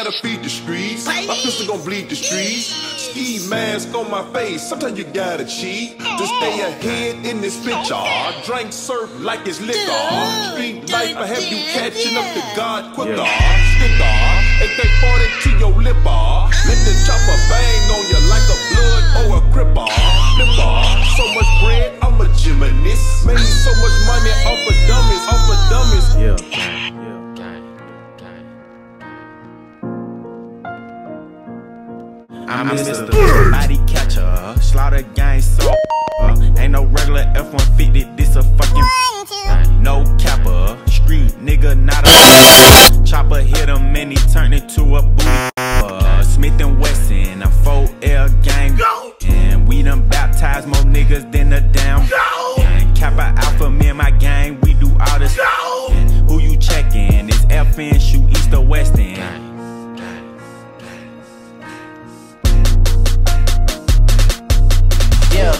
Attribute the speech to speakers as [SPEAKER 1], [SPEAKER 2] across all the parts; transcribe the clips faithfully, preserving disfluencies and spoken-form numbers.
[SPEAKER 1] gotta feed the streets. My pistol gon' bleed the streets. Ski mask on my face, sometimes you gotta cheat to stay ahead in this picture. Drink surf like it's liquor. Street life will have you catching up to God quicker. Sticker, A K forty to your lipper. Let the chopper bang on you like a blood or a cripper. Flipper, so much bread, I'm a gymnast. Made so much money off of dummies, off of dummies.
[SPEAKER 2] Yeah. I'm Mister Body Catcher, slaughter gang so uh, ain't no regular F one fifty, this a fucking no capper, street nigga not a chopper hit him and he turned into a booty uh, Smith and Wesson, a four L gang, and we done baptized more niggas than a damn, and Kappa Alpha, me and my gang, we do all this, and who you checking, it's F N, shoot east or west end.
[SPEAKER 3] Yeah.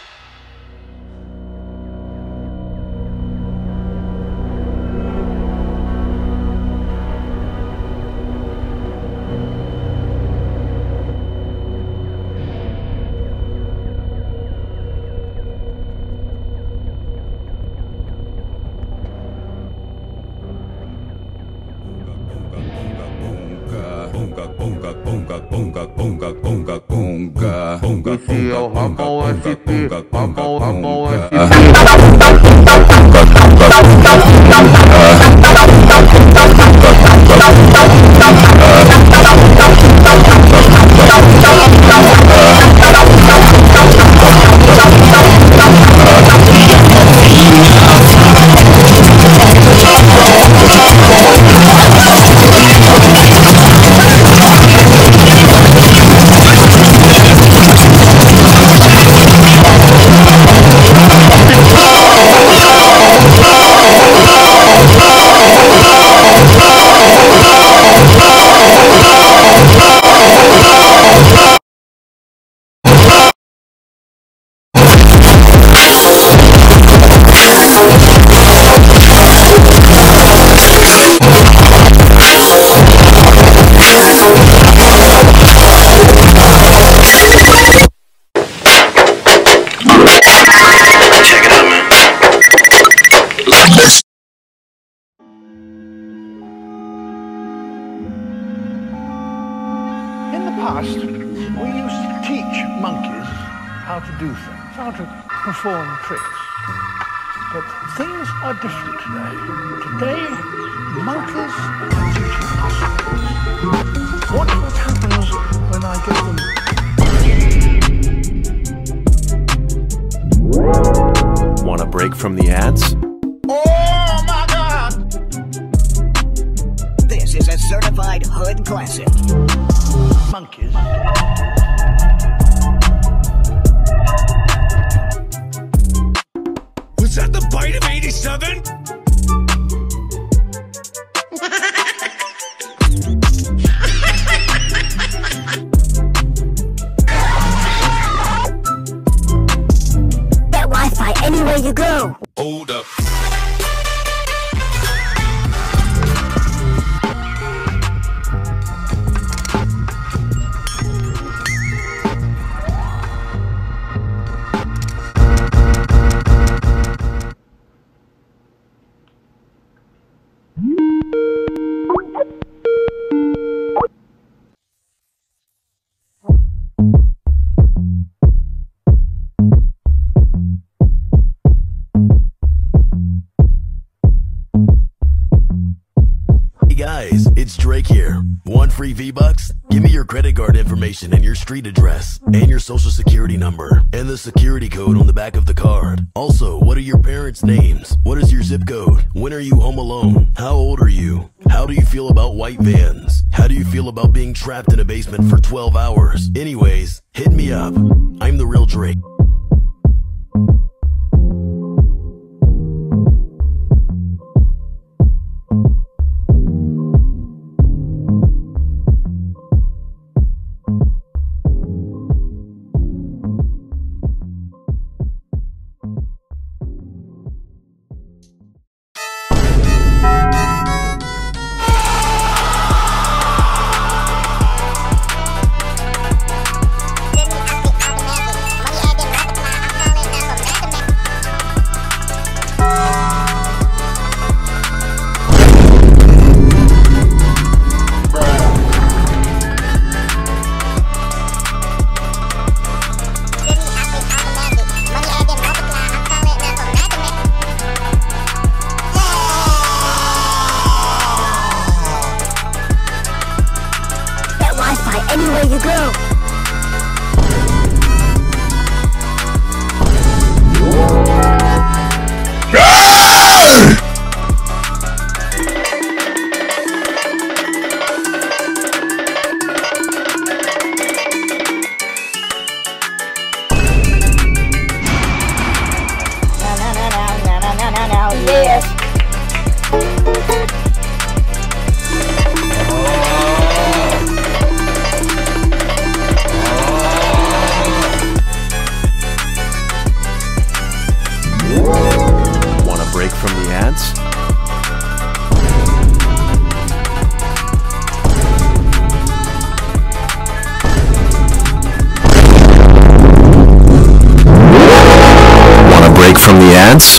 [SPEAKER 4] Perform tricks. But things are different today. Today, monkeys are teaching us. Watch what happens when I get them.
[SPEAKER 5] Want a break from the ads?
[SPEAKER 4] Oh my God!
[SPEAKER 6] This is a certified hood classic.
[SPEAKER 4] Monkeys.
[SPEAKER 7] Was that the bite of eighty-seven?
[SPEAKER 6] That Wi-Fi anywhere you go.
[SPEAKER 1] Hold up.
[SPEAKER 8] Guys, it's Drake here. Want free V-Bucks? Give me your credit card information and your street address, and your social security number, and the security code on the back of the card. Also, what are your parents' names? What is your zip code? When are you home alone? How old are you? How do you feel about white vans? How do you feel about being trapped in a basement for twelve hours? Anyways, hit me up. I'm the real Drake.
[SPEAKER 3] from the ants?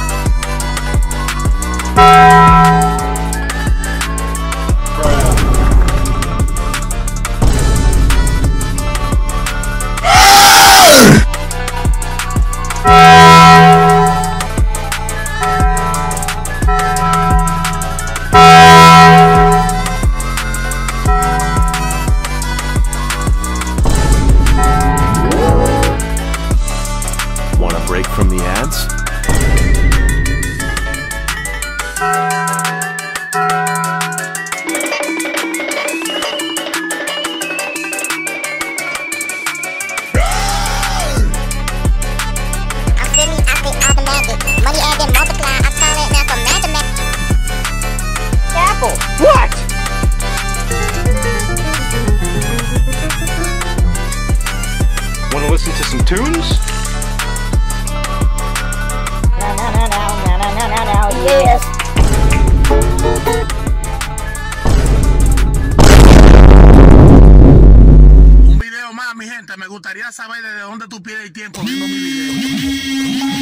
[SPEAKER 3] Want a break from the ads?
[SPEAKER 5] Money add and multiply, I call it now for mathematics.
[SPEAKER 4] Apple, what?
[SPEAKER 7] Wanna listen to some tunes?
[SPEAKER 5] No, no, no, no, no, no, no, no, no, yes.
[SPEAKER 9] Un video más, mi gente. Me gustaría saber desde dónde tú pides el tiempo viendo mi video.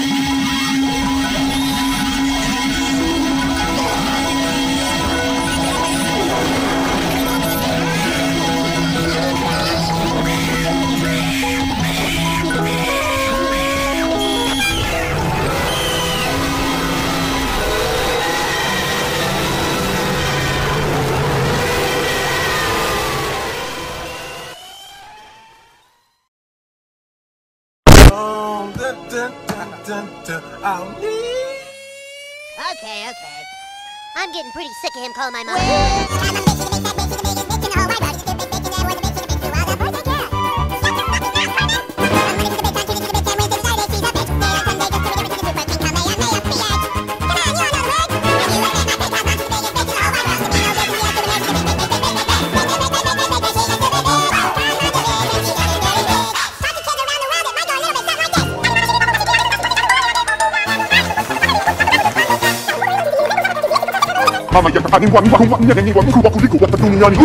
[SPEAKER 5] Okay, okay. I'm getting pretty sick of him calling my mom.
[SPEAKER 1] Mama ya kakanin wang wang wang yan yang wang ku waku diku wat dunia ni.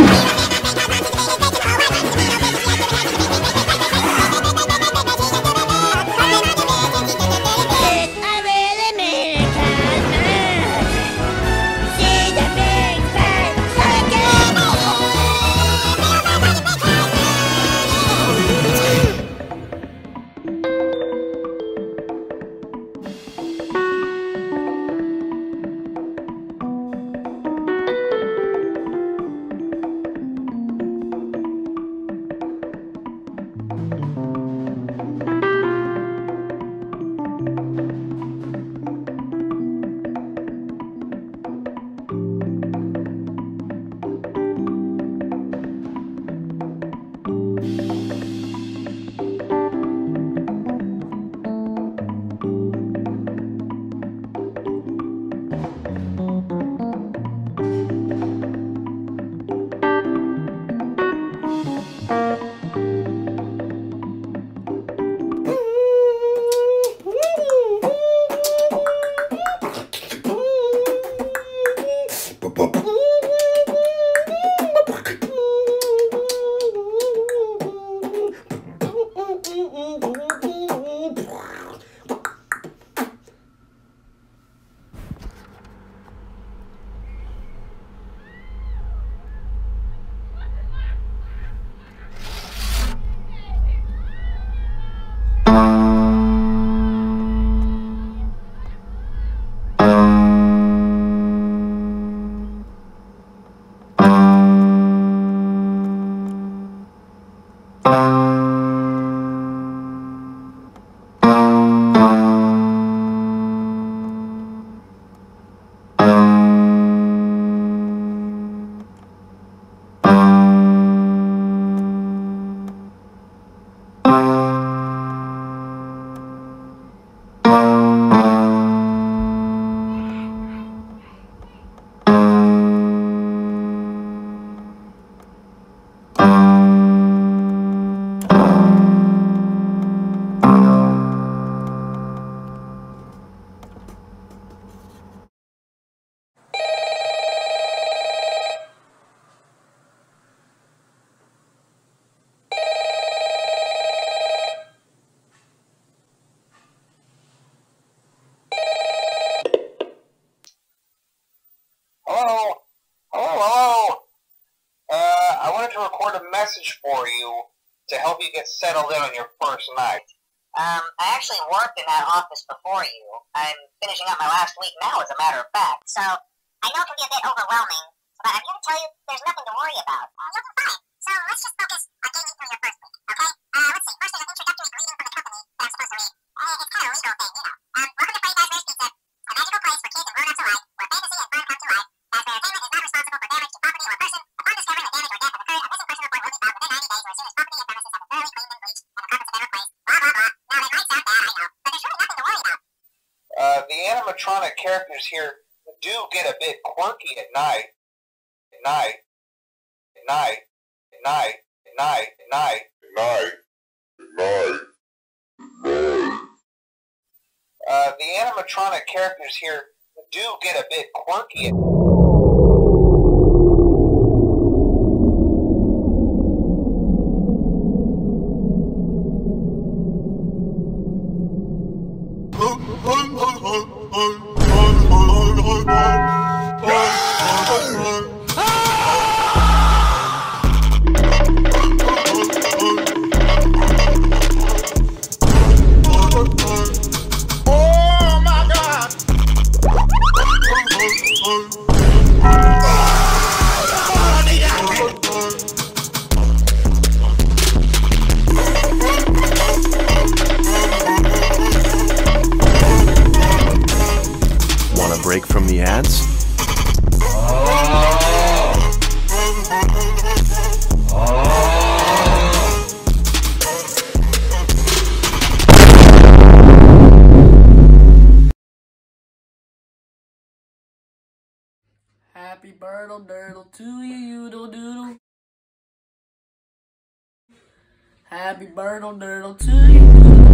[SPEAKER 10] hope you get settled in on your first night.
[SPEAKER 11] Um, I actually worked in that office before you. I'm finishing up my last week now, as a matter of fact.
[SPEAKER 5] So, I know it can be a bit overwhelming, but I'm here to tell you there's nothing to worry about. Uh, you'll be fine. So, let's just focus on getting you through your first week, okay? Uh, let's see. First, there's an introductory greeting from the company that I'm supposed to read. Uh, it's kind of a legal thing, you know. Um, welcome to Freddy Fazbear's Pizza, a magical place for kids and grown-ups alike, where fantasy and fun come to life. Fazbear Entertainment is not responsible for damage to property or person. Upon discovering that damage or death has occurred, a missing person report will be filed within ninety days or as soon as property and premises have been thoroughly cleaned and bleached and the carpets have been replaced. Blah, blah, blah. Now, that might sound bad, I know, but there's really nothing to worry about.
[SPEAKER 10] Uh, the animatronic characters here do get a bit quirky at night. At night. At night. At night. At night. At night. At night. At night. Uh, the animatronic characters here do get a bit quirky.
[SPEAKER 3] Break from the ads?
[SPEAKER 12] Happy Birdle Dirdle to you, doodle doodle. Happy Birdle Dirdle to you.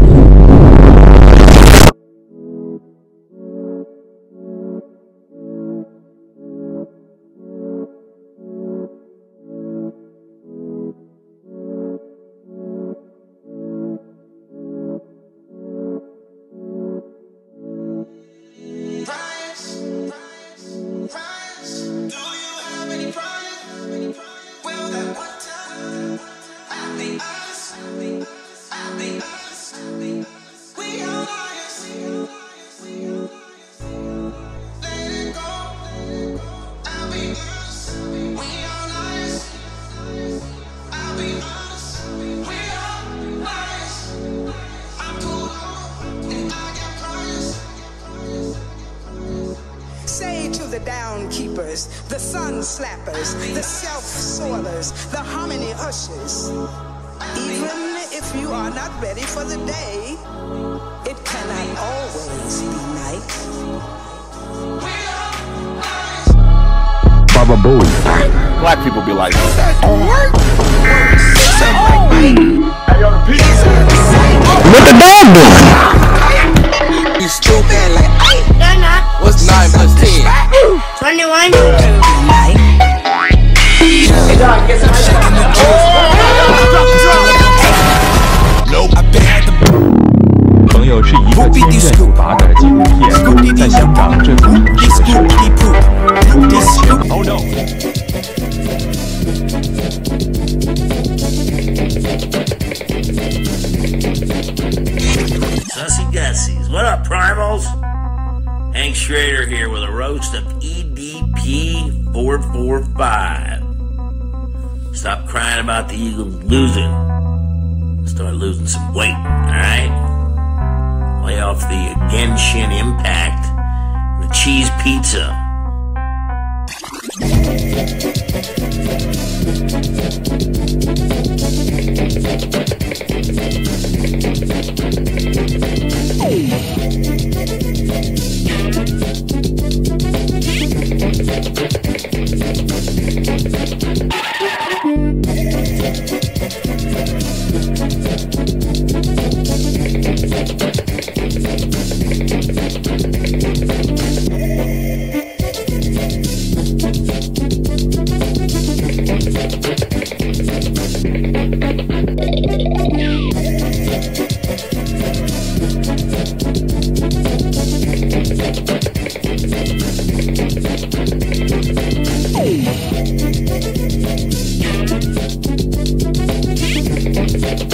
[SPEAKER 13] The down keepers, the sun slappers, the self-soilers, the harmony ushers. Even if you are not ready for the day, it cannot always be night.
[SPEAKER 3] Baba Booey. Black people be like,
[SPEAKER 14] what the dog doing?
[SPEAKER 15] You stupid like, they're not. What's nine plus ten?
[SPEAKER 5] twenty-one.
[SPEAKER 15] Hey dog, get some Nope.
[SPEAKER 16] 朋友是一个坚韧有拔的纪录片，在香港这座城市的生活。Oh no!
[SPEAKER 17] Sussy Gussies, what up, primals? Hank Schrader here with a roast of E D P four forty-five. Stop crying about the Eagles losing. Start losing some weight, alright? Lay off the Genshin Impact and the cheese pizza.
[SPEAKER 5] Hey.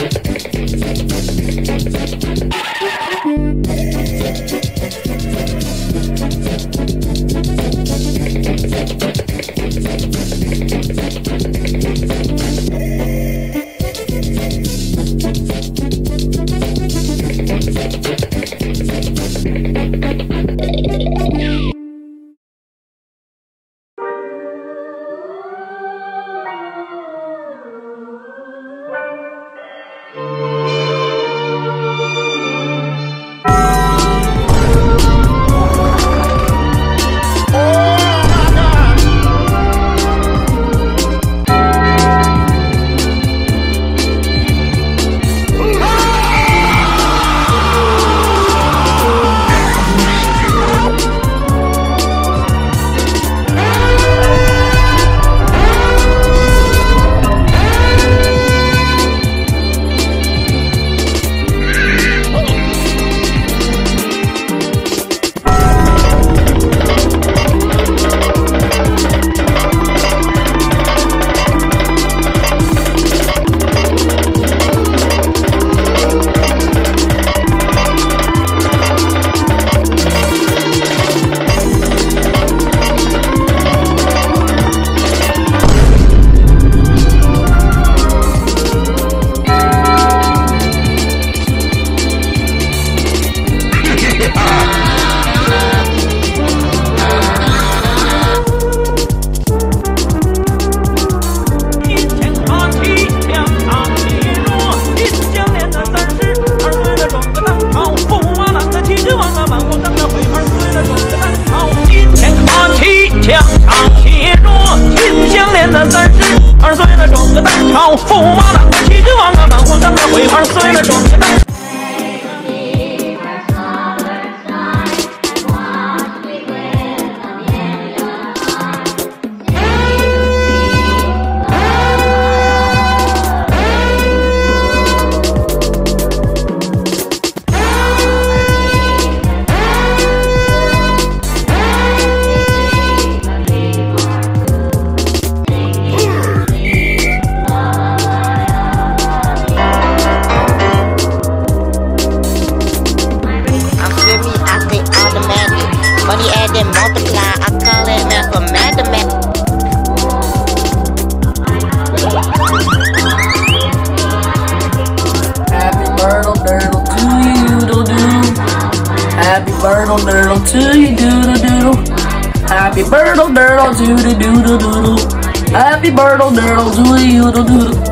[SPEAKER 12] to you, doodle doodle. Happy birthday, doodle doodle doodle doodle. Happy birthday, doodle to you, doodle doodle.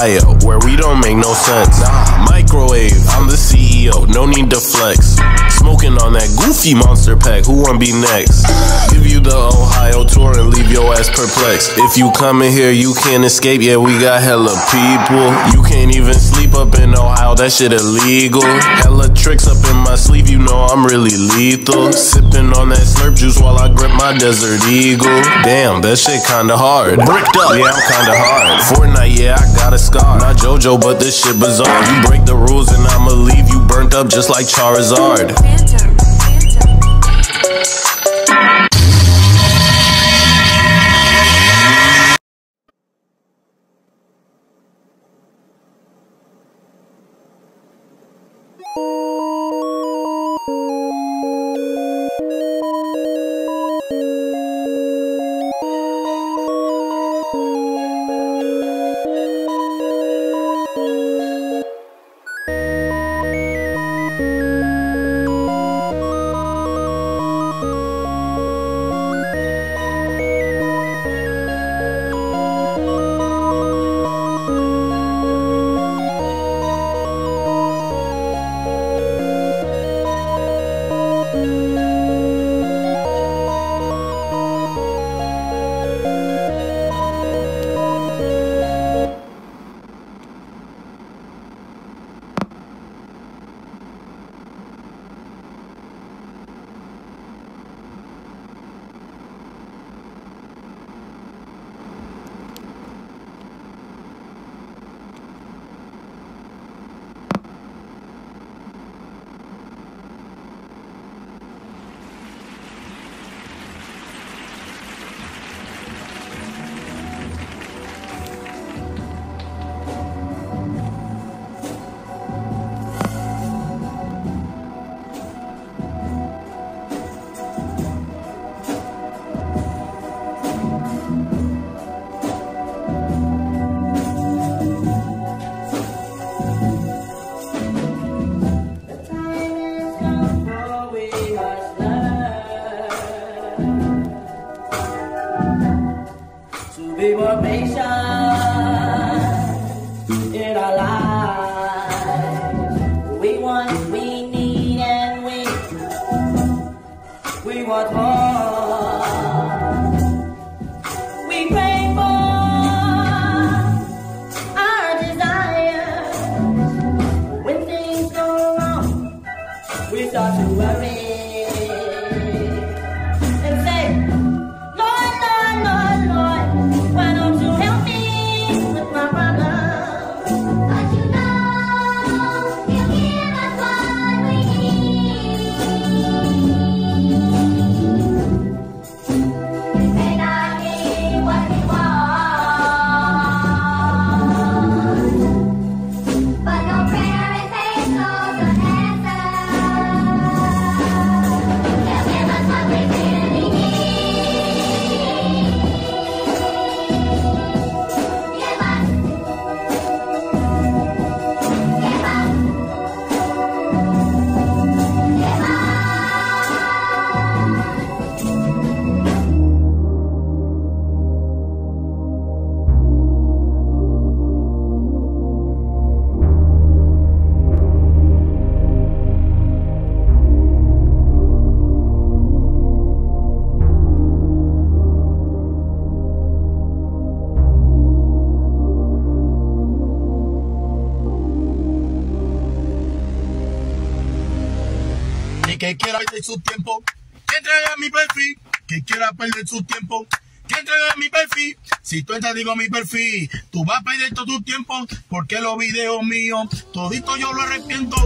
[SPEAKER 18] Ohio, where we don't make no sense. Nah, microwave, I'm the C E O, no need to flex. Smoking on that goofy monster pack, who wanna be next? Give you the Ohio tour and leave your ass perplexed. If you come in here, you can't escape, yeah, we got hella people. You can't even sleep up in Ohio, that shit illegal. Hella tricks up in my sleeve, you know I'm really lethal. Sipping on that slurp juice while I grip my Desert Eagle. Damn, that shit kinda hard. Bricked up, yeah, I'm kinda hard. Fortnite, yeah, I got a scar. Not JoJo, but this shit bizarre. You break the rules and I'ma leave you burnt up just like Charizard.
[SPEAKER 19] Phantom.
[SPEAKER 9] Que quiera perder su tiempo, que entregue mi perfil, que quiera perder su tiempo, que entregue mi perfil. Si tú entras digo mi perfil, tú vas a perder todo tu tiempo, porque los videos míos, todito yo lo arrepiento.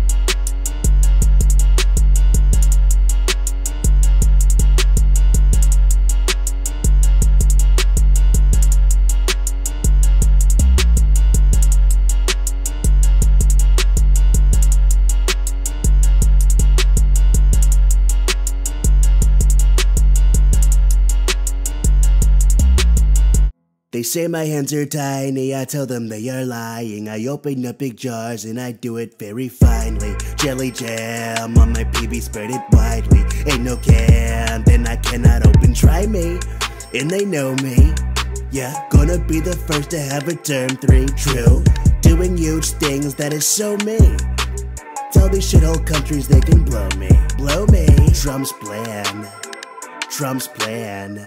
[SPEAKER 20] They say my hands are tiny, I tell them they are lying. I open up big jars and I do it very finely. Jelly jam on my P B, spread it widely. Ain't no can, then I cannot open, try me. And they know me. Yeah, gonna be the first to have a term three. True, doing huge things, that is so me. Tell these shithole countries they can blow me. Blow me. Trump's plan. Trump's plan.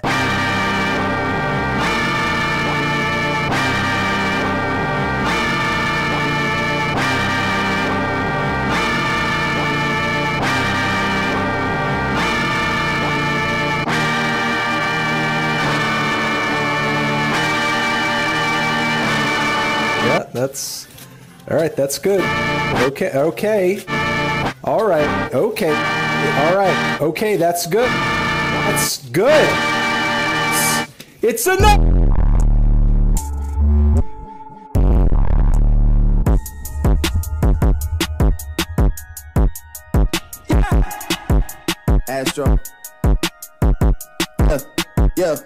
[SPEAKER 19] Yeah, that's all right. That's good. Okay, okay. All right. Okay. All right. Okay, that's good. That's good. It's enough.
[SPEAKER 15] Astro. Yeah. Yeah.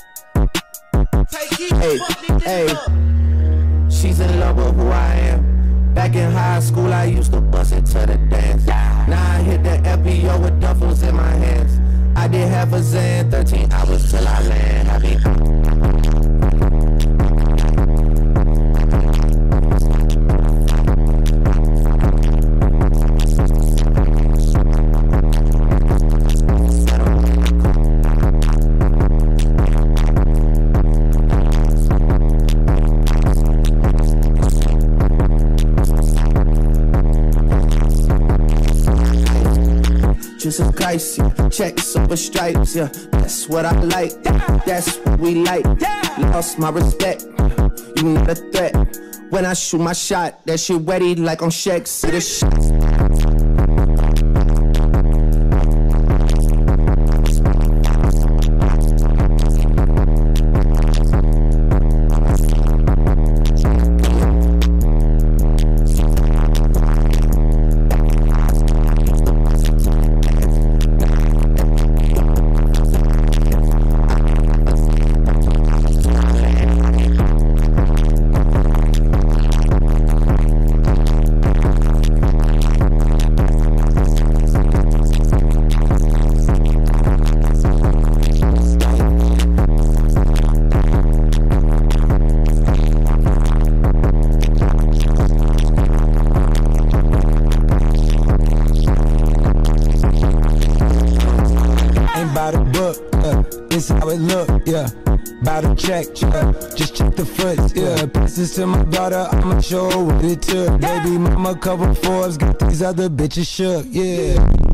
[SPEAKER 15] Hey, hey. She's in love with who I am. Back in high school, I used to bust it to the dance. Now I hit the F B O with duffels in my hands. I did half a Zan, thirteen hours till I land. Happy. Some Christ, yeah. Checks over stripes, yeah. That's what I like, yeah. That's what we like. Yeah. Lost my respect, you not a threat. When I shoot my shot, that shit ready like on Shaq. See the shit.
[SPEAKER 21] This how it look, yeah. Bout to check, yeah. Just check the foot, yeah. Pass this to my daughter, I'ma show her what it took. Baby mama cover Forbes, got these other bitches shook, yeah.